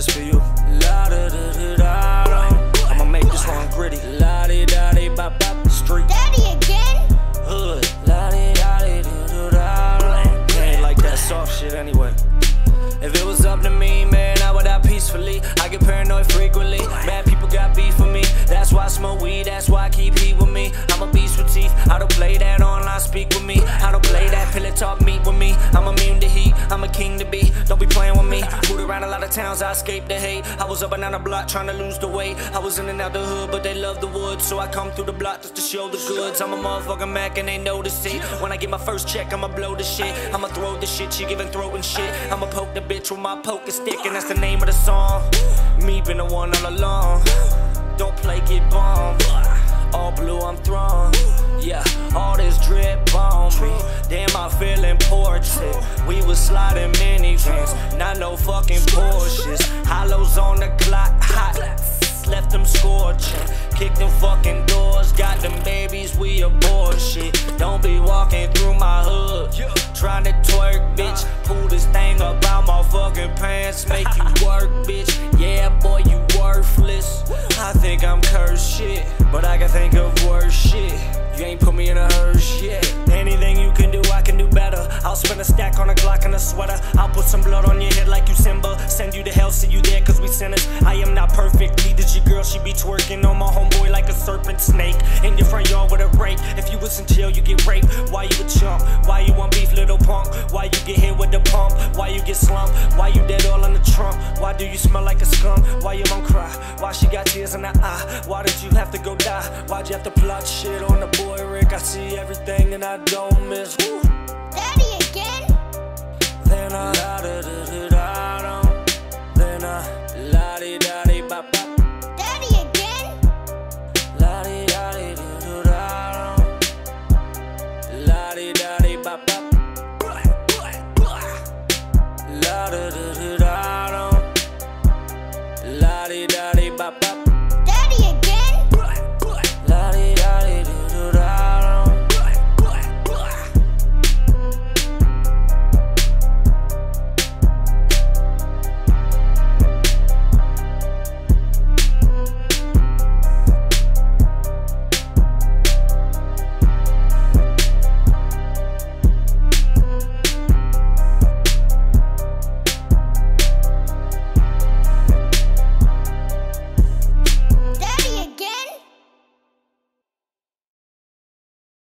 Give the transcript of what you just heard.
this for you. La da da da da da. I'ma make this one gritty. La di da di bop bop. Street. Daddy again? Hood. La di da di da da da. Ain't like that soft shit anyway. If it was up to me, man, I would die peacefully. I get paranoid frequently. Mad people got beef with me. That's why I smoke weed, that's why I keep heat with me. I'm a beast with teeth. I don't play that online, speak with me. I don't play that pillow talk, meet with me. I'm immune to heat, I'm a king to be. Don't be playing with me. Moved around a lot of towns, I escaped the hate. I was up and down the block trying to lose the weight. I was in and out the hood, but they love the woods. So I come through the block just to show the goods. I'm a motherfucking Mac and they notice it. When I get my first check, I'ma blow the shit. I'ma throw the shit, she giving throat and shit. I'ma poke the bitch with my poker stick, and that's the name of the song. Me been the one all along. Don't play, get bombed. All blue, I'm thrown. Yeah, all this drip on me. Damn, I feel important. We was sliding minivans, not no fucking Porsches. Hollows on the clock, hot. Left them scorching. Kick them fucking doors, got them babies, we aboard shit. Don't be walking through my hood, trying to twerk, bitch. Pull this thing up out my fucking pants, make you work, bitch. Yeah, boy, you worthless. I think I'm cursed shit, but I can think of worse shit. You ain't put me in a hearse yet. Anything you can do, I can do better. I'll spend a stack on a Glock and a sweater. I'll put some blood on your head like you Simba. Send you to hell, see you there cause we sinners. I am not perfect, neither your girl, she be twerking on my homeboy like a serpent snake. In your front yard with a rake. If you was in jail, you get raped. Why you a chump? Why you want beef, little punk? Why you get hit with the pump? Why you get slumped? Why you dead all on the trunk? Why do you smell like a skunk? Why your mom cry? Why she got tears in her eye? Why did you have to go die? Why'd you have to plot shit on the boy Rick? I see everything and I don't miss. Daddy again? Then I